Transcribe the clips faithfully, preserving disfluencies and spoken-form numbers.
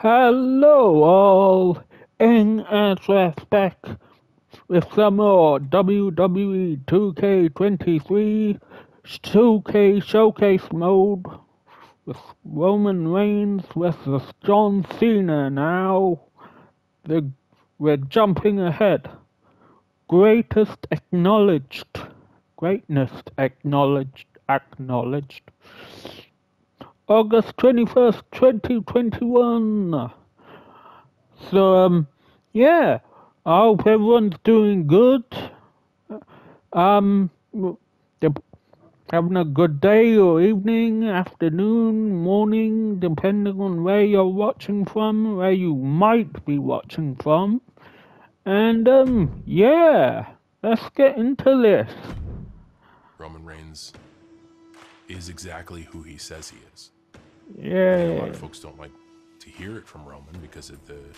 Hello all, in as back with some more W W E two K twenty-three two K Showcase mode with Roman Reigns versus John Cena now. The, we're jumping ahead. Greatest acknowledged. Greatness acknowledged. Acknowledged. August twenty-first, twenty twenty-one. So, um, yeah, I hope everyone's doing good. Um, they're having a good day or evening, afternoon, morning, depending on where you're watching from, where you might be watching from. And, um, yeah, let's get into this. Roman Reigns is exactly who he says he is. Yeah. And a lot of folks don't like to hear it from Roman because of the...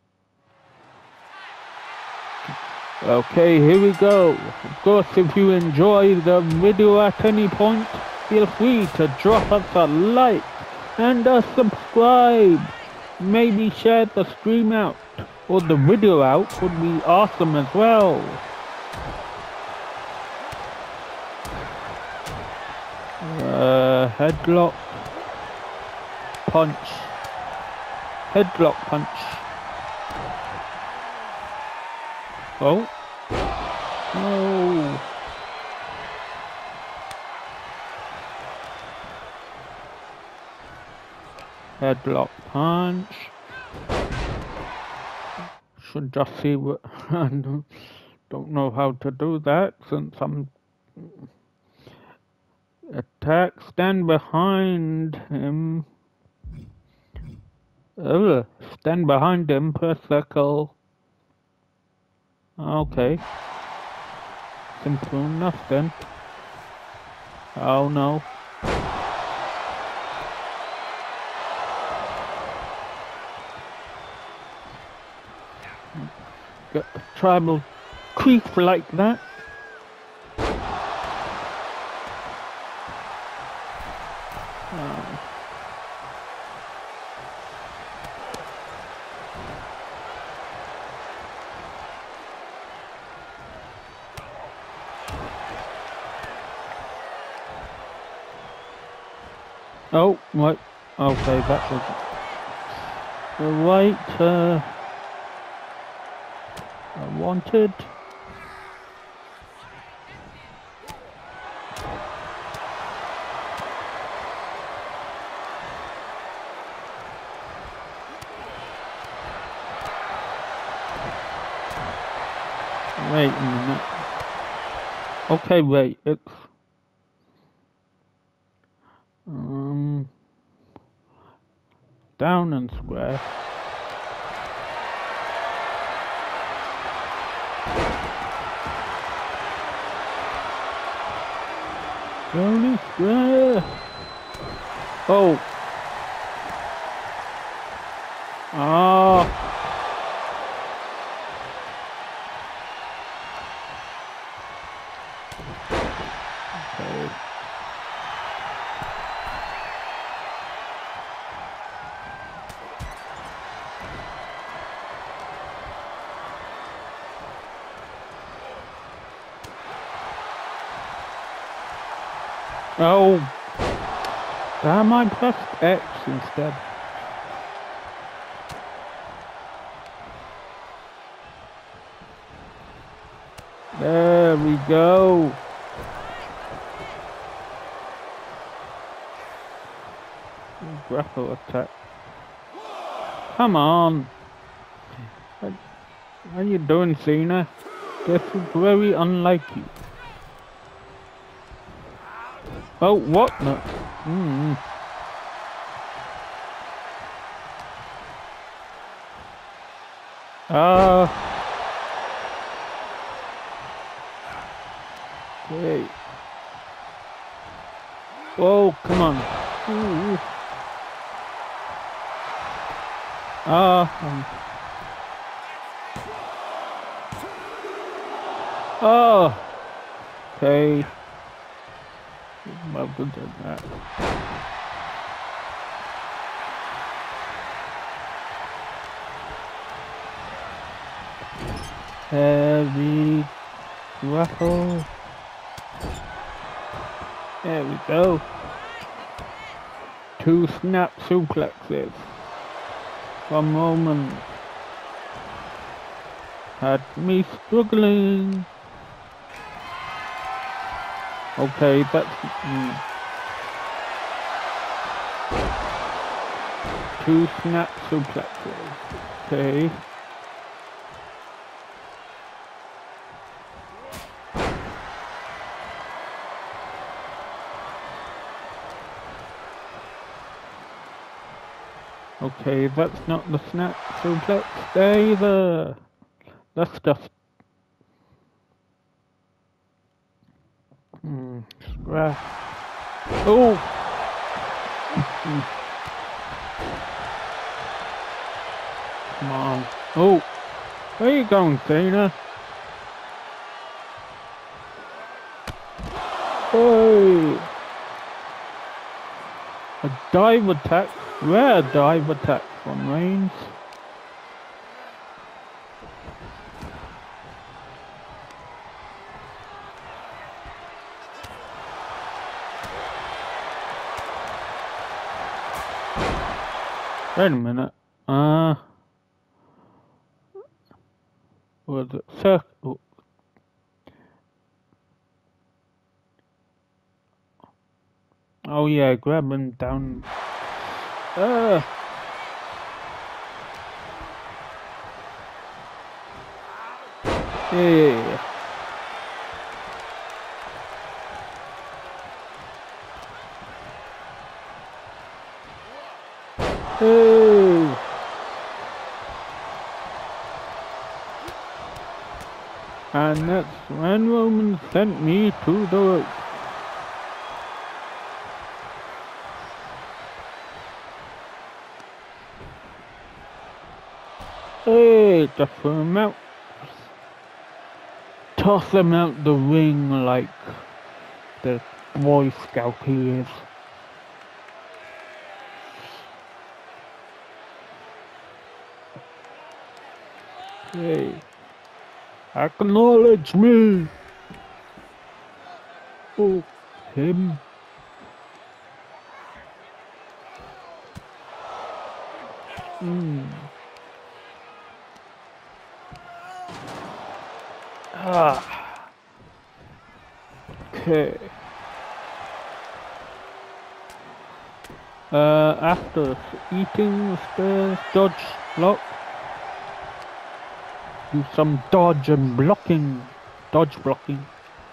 Okay, here we go. Of course, if you enjoy the video at any point, feel free to drop us a like and a subscribe. Maybe share the stream out or the video out would be awesome as well. Uh, headlock. Punch. Headlock punch. Oh. No. Headlock punch. Should just see what... I don't know how to do that since I'm... Attack, stand behind him. Ugh, stand behind him, press circle. Okay. Simple enough then. Oh no. Got the tribal creep like that. Oh, right. Okay, that was the right uh, I wanted. Wait a minute. Okay, wait, it's Um, down and square. Down and square. Oh. Ah. Okay. Oh, damn, I pressed X instead. There we go. Grapple attack. Come on. How are you doing, Cena? This is very unlike you. Oh, what? No. Mm. Ah. Uh, okay. Oh, come on. Ooh. Ah. Um. Oh. Okay. Well, good than that. Heavy grapple. There we go. Two snap suplexes from Roman. Had me struggling. Okay, that's mm, two snap suplexes. Okay. Okay, that's not the snap suplex. Stay there. Let's just hmm, scratch. Oh. Come on. Oh. Where you going, Cena? Hey. A dive attack. Rare dive attack from Reigns. Wait a minute. Uh, was it circle? Oh yeah, grab him down. Uh. Yeah. Hey. And that's when Roman sent me to the rope. Hey, just throw him out. Toss him out the ring like the Boy Scout he is. Hey, acknowledge me. Oh, him. Hmm. Ah. Okay. Uh, after eating the dodge block, do some dodge and blocking, dodge blocking.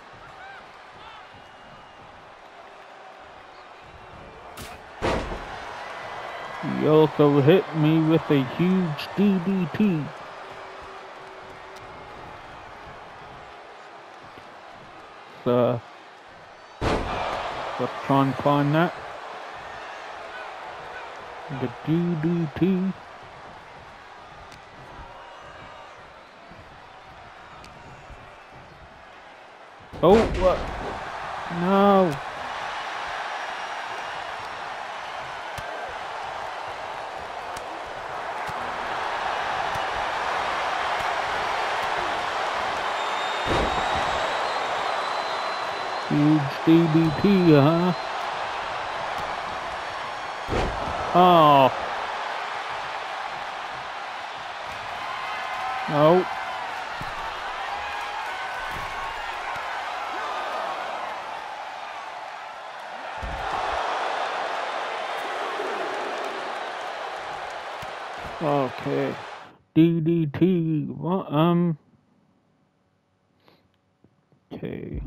He also hit me with a huge D D T. So, let's try and find that. The D D T. Oh, what? No. Huge D D T, huh? Oh. No. Okay. D D T. What? Um. Okay.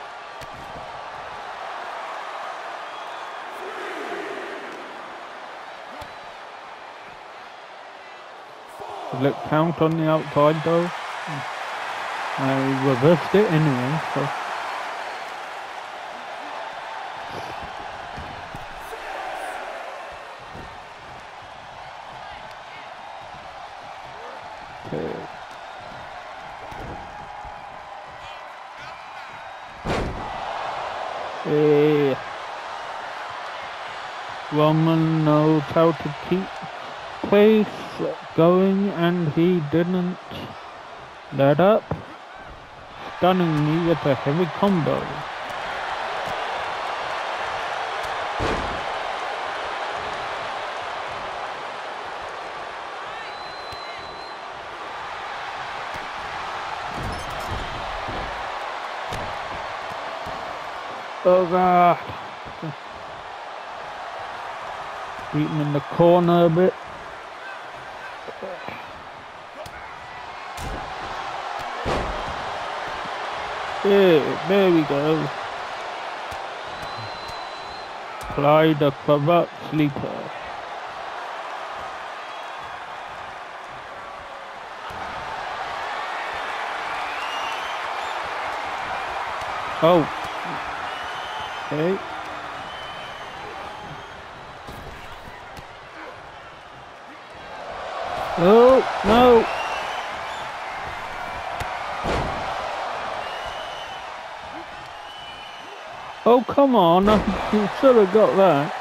Will it count on the outside though? I reversed it anyway, so. Okay. Hey. Roman knows how to keep pace going, and he didn't Led up. Stunning me with a heavy combo. Oh god. Beat him in the corner a bit. Yeah, there we go. Apply the cravat sleeper. Oh. Okay. Oh, no. Oh, come on. You should have got that.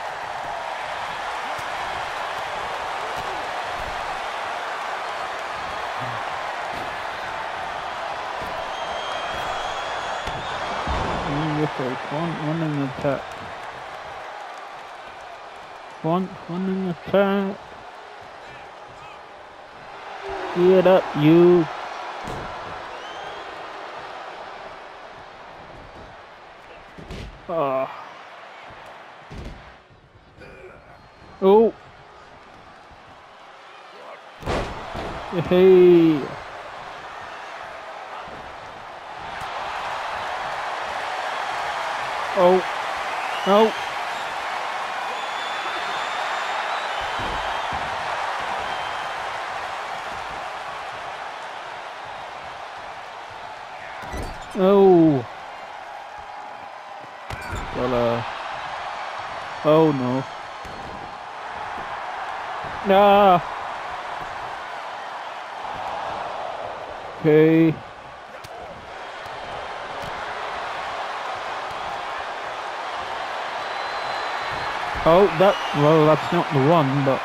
One running attack. One running attack. Get up, you. Ah. Oh. Hey. Oh. No. Oh. Well, uh. Oh no. Nah. Okay. Oh, that, well, that's not the one, but...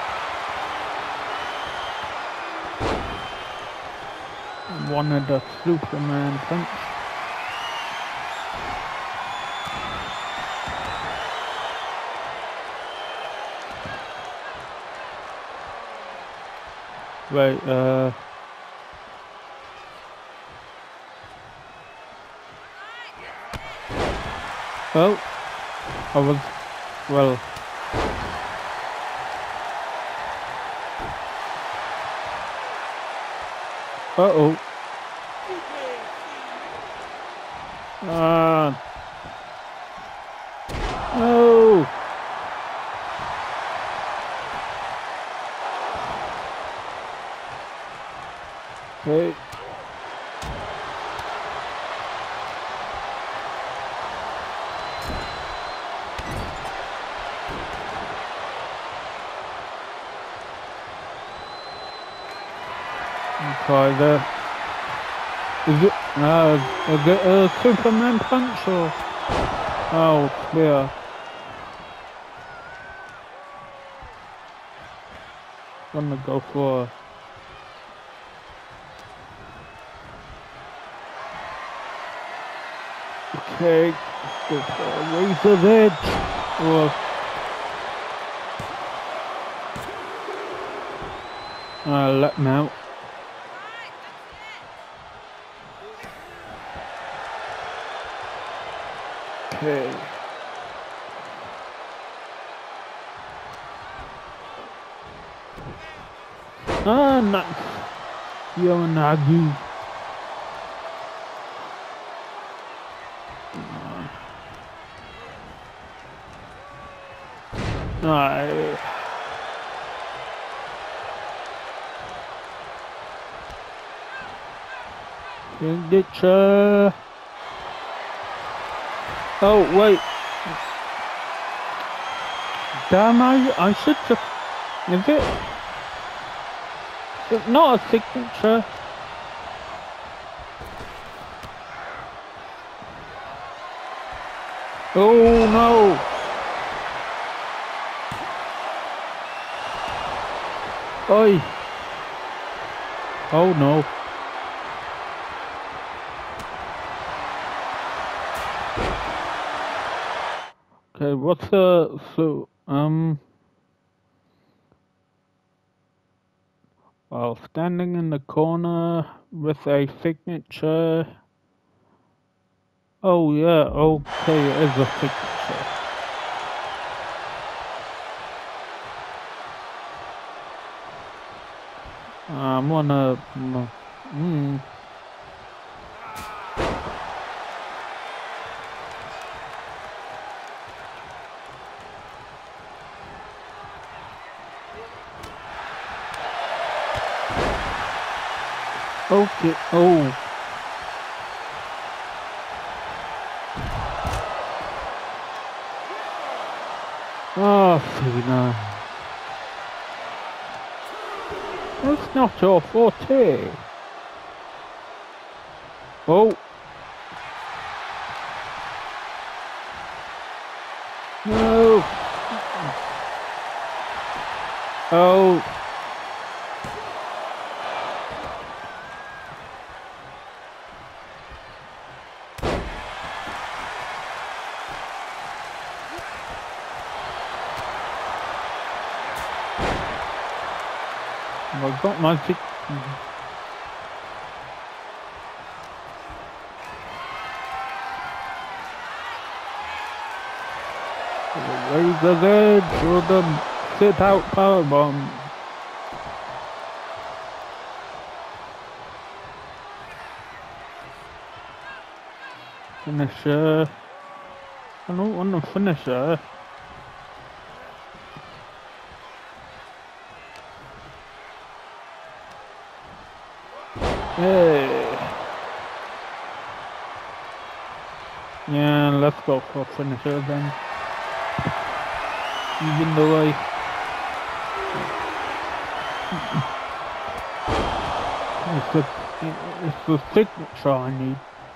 Wanted a Superman punch. Right, uh... Oh, I was... Well... Uh-oh. Ah. No. Okay. Try there. Is it uh, a, a, a Superman punch or? Oh, clear. Gonna go for. Okay, go for a razor's edge. Or. Uh, let him out. Okay. Ah, nice. You're Nagu. Nice. Signature. Oh, wait. Damn, I, I should just... Is it? It's not a signature. Oh, no. Oi. Oh, no. Okay, what's the so um while standing in the corner with a signature. Oh yeah, okay, it is a signature. I'm gonna mm, okay, oh. Oh, Cena. That's not your forte. Oh. No. Oh. I've got my tick. Raise the edge or the sit out powerbomb. Finisher. I don't want a finisher. Hey. Yeah, let's go for finisher then. Even though I it's the it's the signature I need.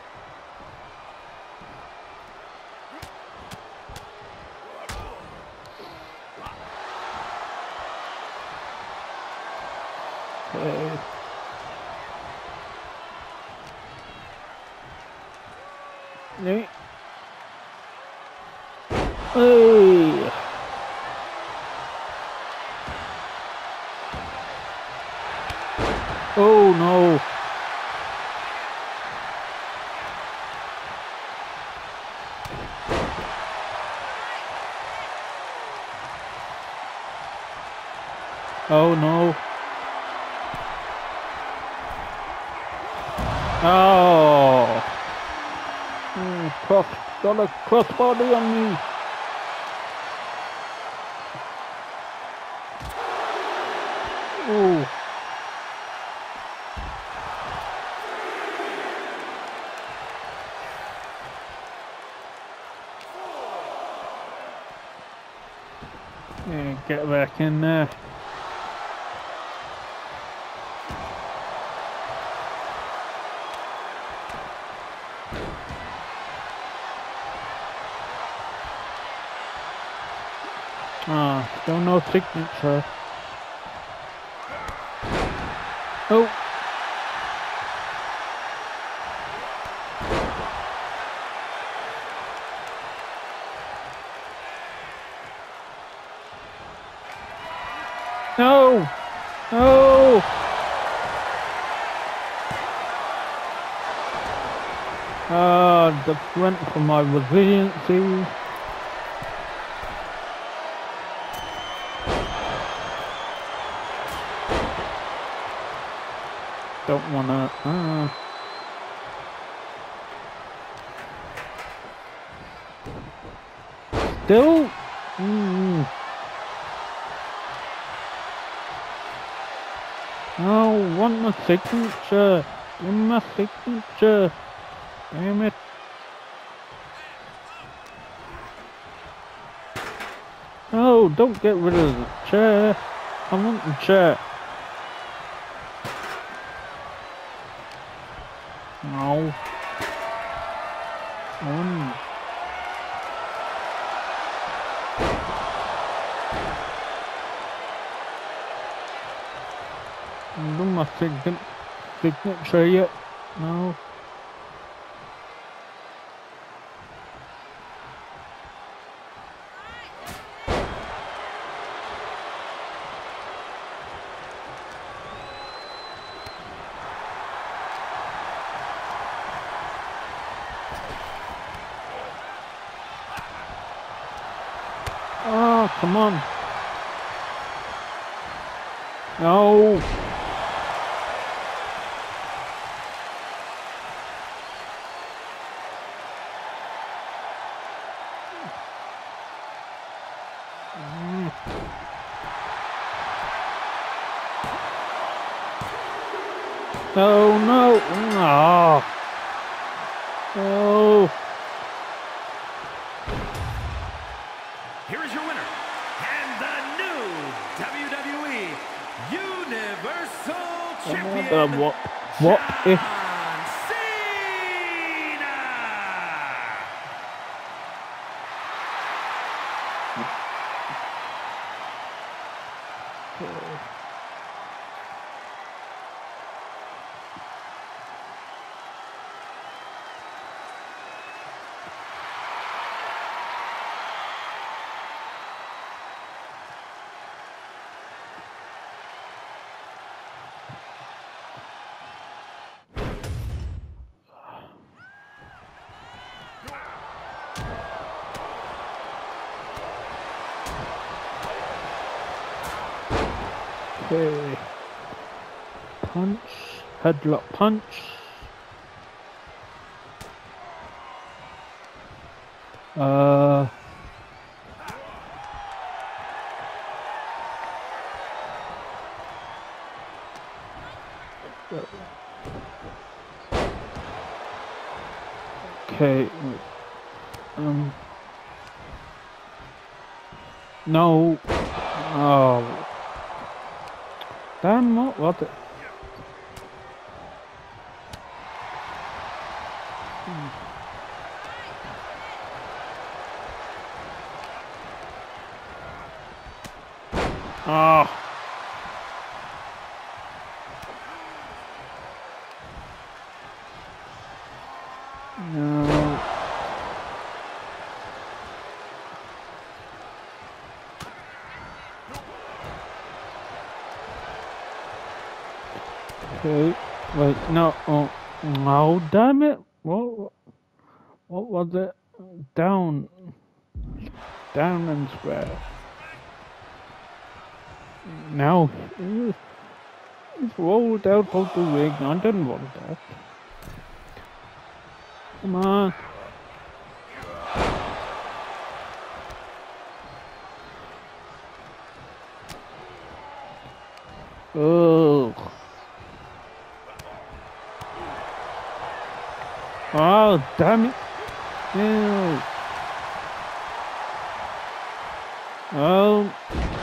Okay. Yeah. Hey. Oh no. Oh no. Oh. Mm, cross, got a crossbody on me. Oh. Yeah, get back in there. Ah, oh, still no signature. Oh. No! No! Ah, just went for my resiliency. Don't wanna. Uh. Still? Mm. Oh, want my signature. Give me my signature. Damn it. Oh, don't get rid of the chair. I want the chair. No. Oh. I'm doing my sign signature yet. No. Ah, come on. No. Mm. Oh no. Oh. Oh. Here is your winner, and the new W W E Universal Champion, Uh, what? What if? John Cena! Okay. Punch. Headlock punch. Uh. Okay. Wait. Um. No. Oh. Damn, what was it? Ah. No. Okay, wait, no, oh, no, damn it, what, what was it, down, down and square, now, he's rolled out of the ring, I didn't want that, come on, ugh. Oh, damn it. Ew. Oh.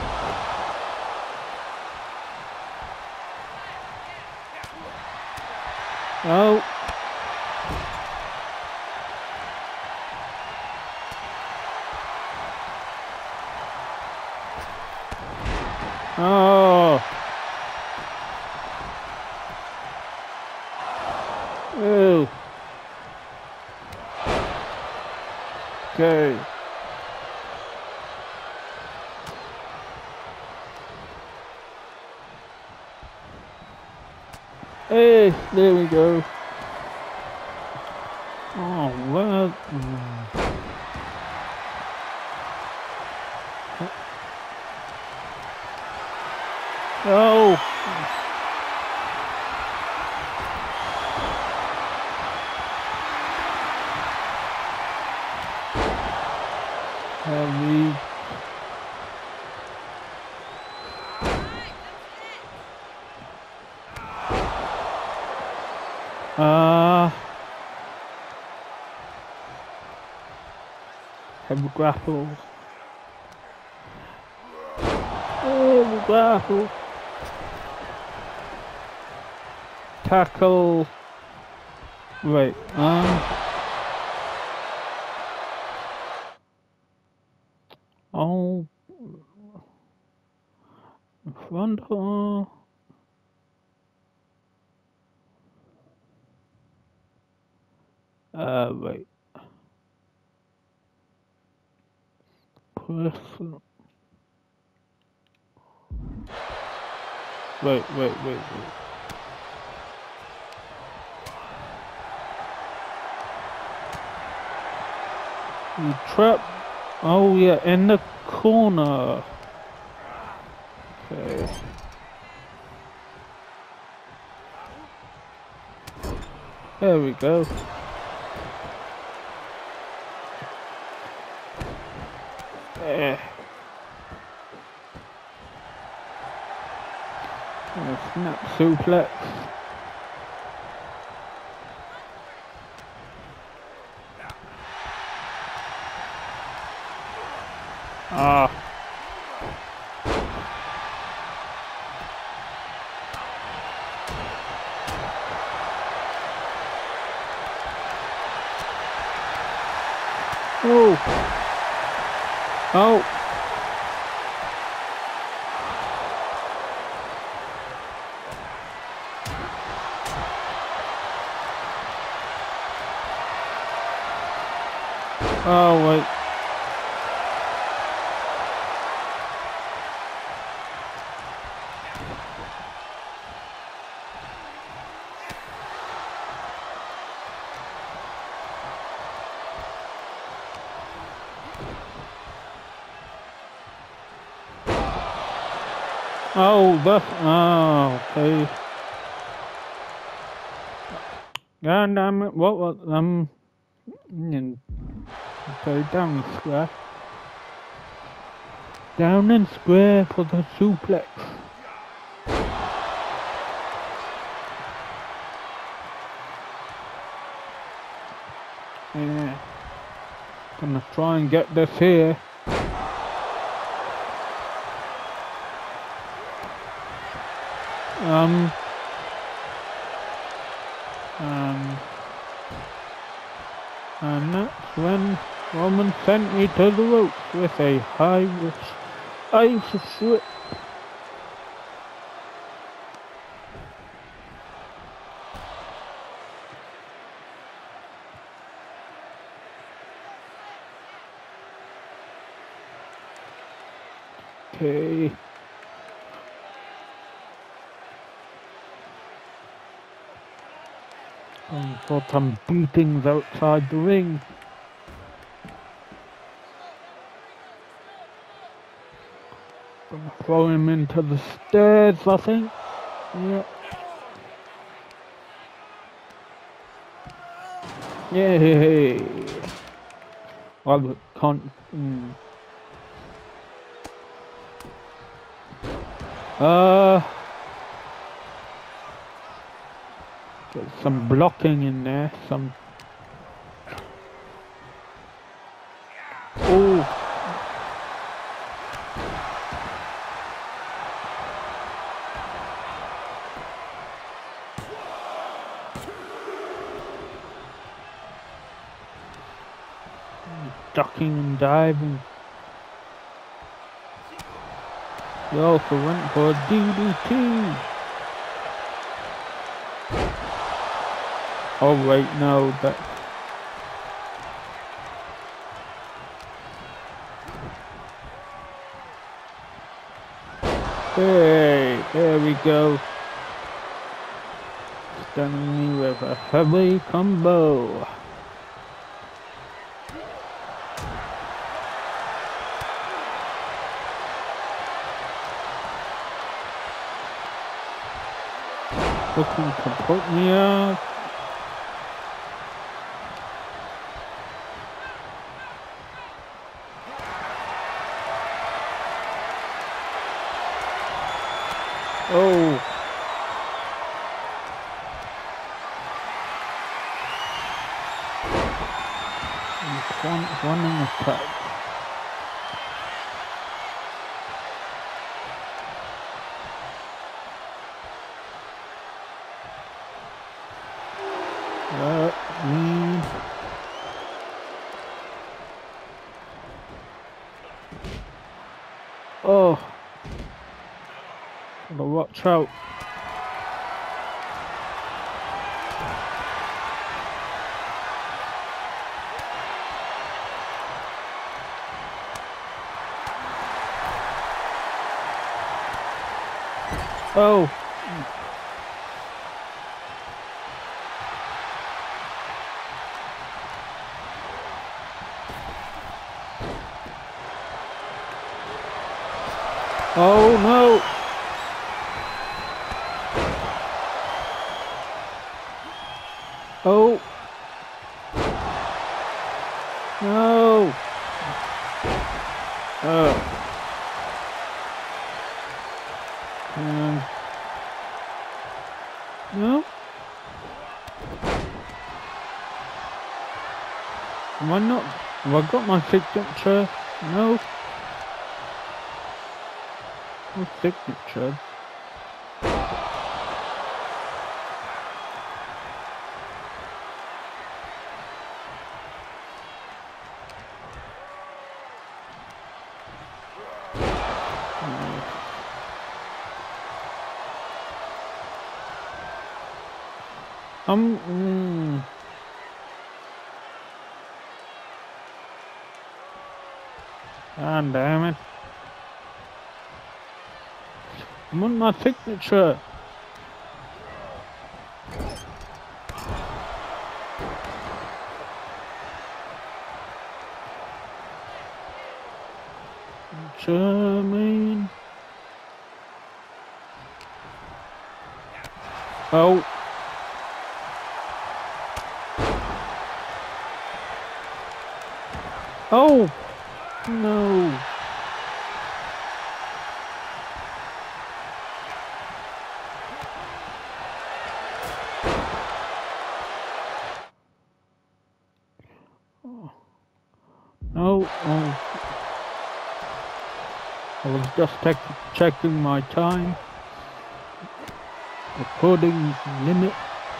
Oh. Oh. Ew. Okay. Hey, there we go. Oh, well. Oh. Heavy. Uh, heavy grapple. Heavy grapple. Tackle. Wait, um. Oh. Front. Uh, Uh, wait. Person. Wait, wait, wait, wait. You trap. Oh yeah, in the corner. Okay. There we go. There. And a snap suplex. Ah. Oh. Oh. Oh, wait. Oh, that's, oh, okay. God damn it, what was, um, okay, down and square. Down and square for the suplex. Yeah. Gonna try and get this here. Um, um, and that's when Roman sent me to the ropes with a high ice slip. Okay. Um, got some beatings outside the ring. Gonna throw him into the stairs, I think. Yeah. Yay! I can't. Mm. Uh. Get some blocking in there, some... Oh! Ducking and diving. He also went for a D D T. Oh wait, no, that... Hey, there we go. Stunning me with a heavy combo. Looking to put me out. Oh. One, one in the attack. That means oh. Gotta watch out. Oh. Oh no! Oh! No! Oh. Um. No? Am I not? Have I got my signature? No. No signature. Um. Mm. Ah, damn it. I want my signature. German. Oh. Oh. No. No. Oh. I was just checking my time. Recording limit.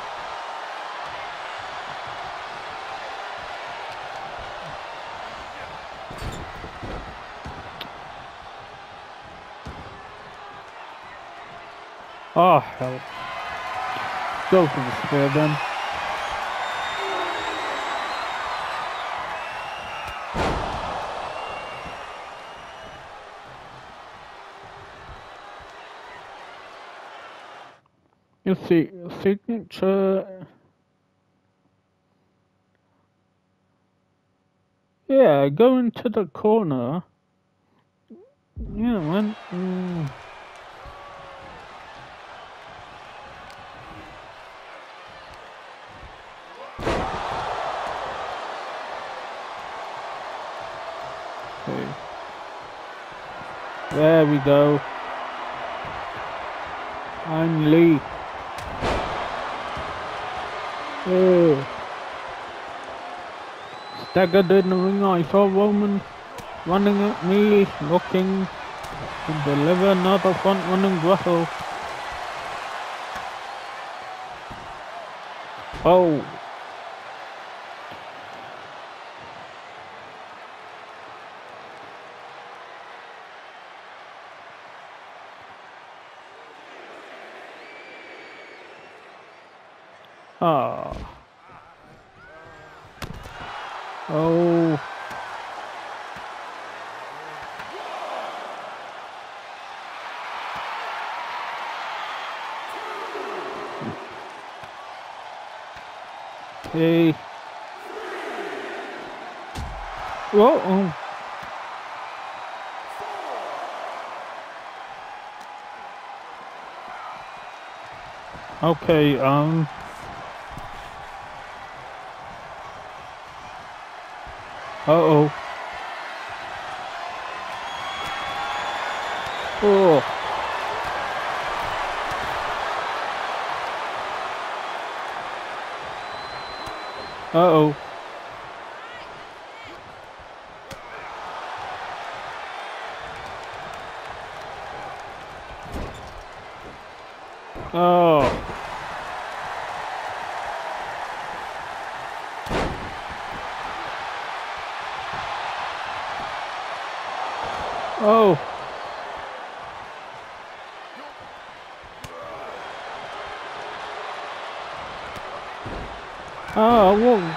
Oh hell. Go for the spear then. You see, signature. Yeah, go into the corner. Yeah, man. Mm. Okay. There we go. I'm Lee. Yeah. Staggered in the ring, I saw Roman running at me, looking to deliver another front running grapple. Oh. Ah. Oh. Hey. Whoa. Oh. Okay, um. Uh-oh. Oh. Uh-oh. Oh. Oh. Oh, whoa.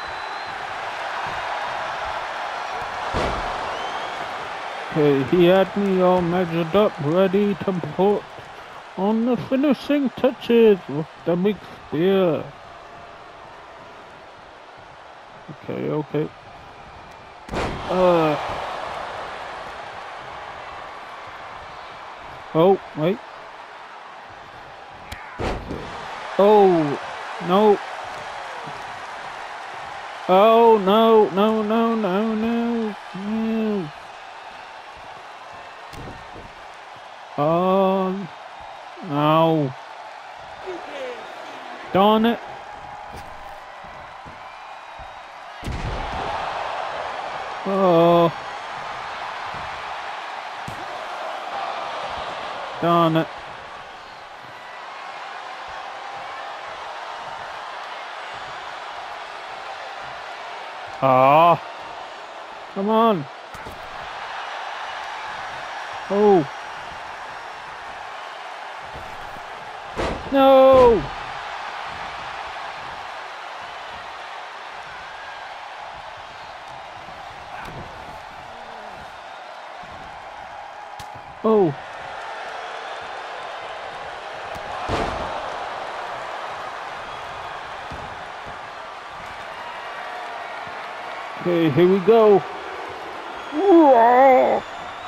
Okay, he had me all measured up, ready to put on the finishing touches with the big spear. Okay, okay. Uh. Oh, wait. Oh, no. Oh, no, no, no, no, no, no. Oh, no. Darn it. Oh. Darn it. Ah. Come on. Oh. No. Oh. Okay, here we go. Oh.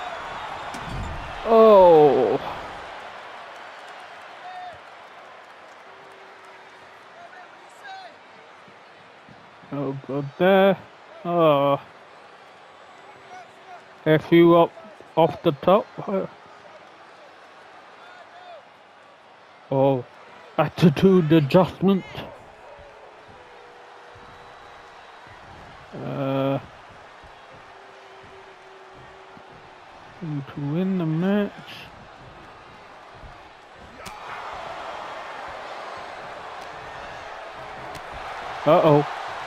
Oh, God, there. Oh. F you up off the top. Oh. Attitude adjustment. Uh. To win the match. Uh-oh.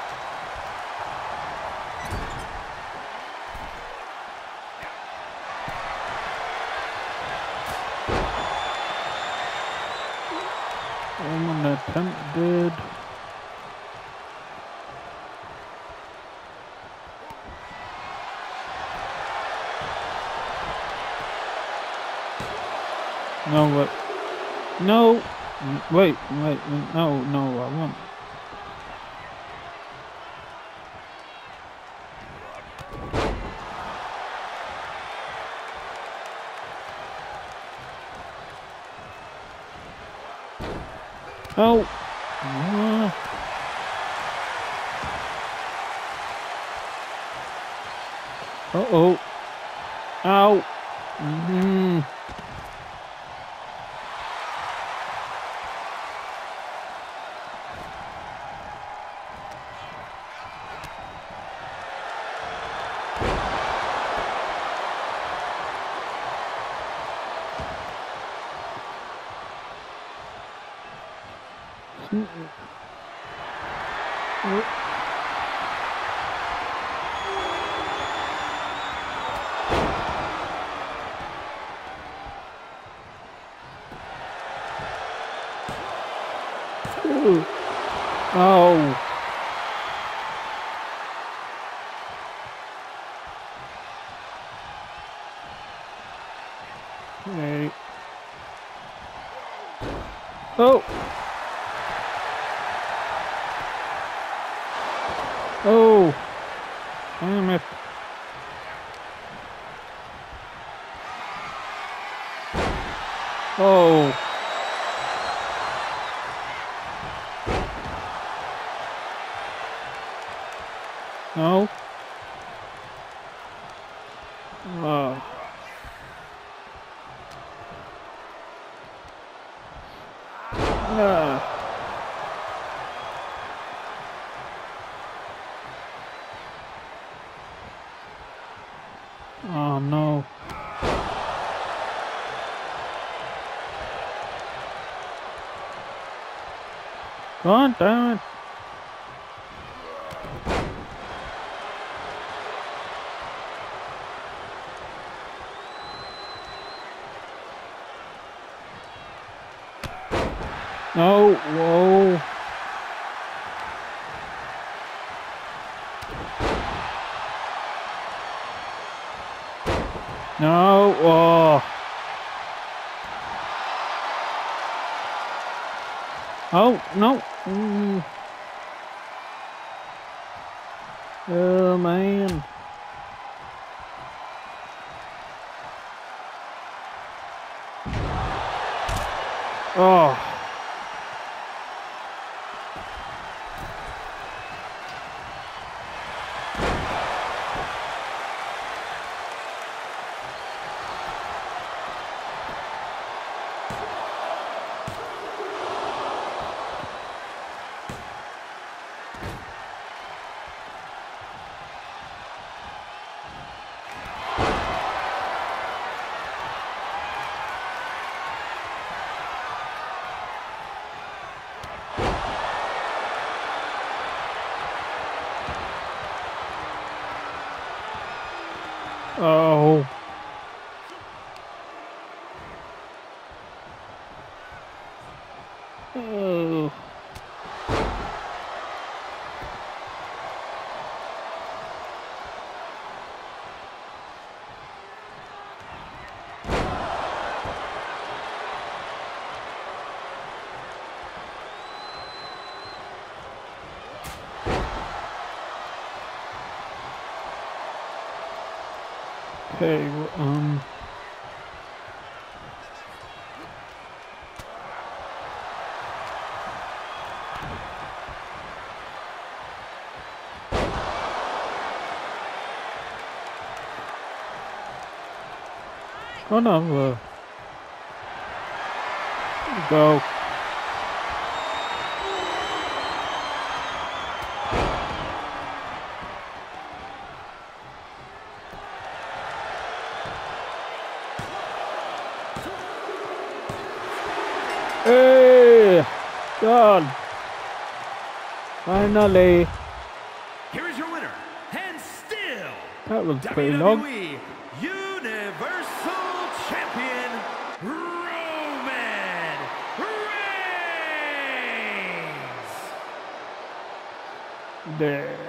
Woman attempted. No, wait. No. Wait, wait, no, no, I won't. Oh. Uh. Uh-oh. Ow. Mm-hmm. Ooh. Oh. Okay. Oh. Oh. Damn it. Oh. No. Oh. Ah. Oh no. God damn it. No, whoa. No, oh. Oh, no. Mm. Oh, man. Oh. Oh. Oh. Okay, well, um... Oh no, uh... go. Hey! God! Finally! Here is your winner, and still That was pretty long. W W E Universal Champion Roman Reigns. There.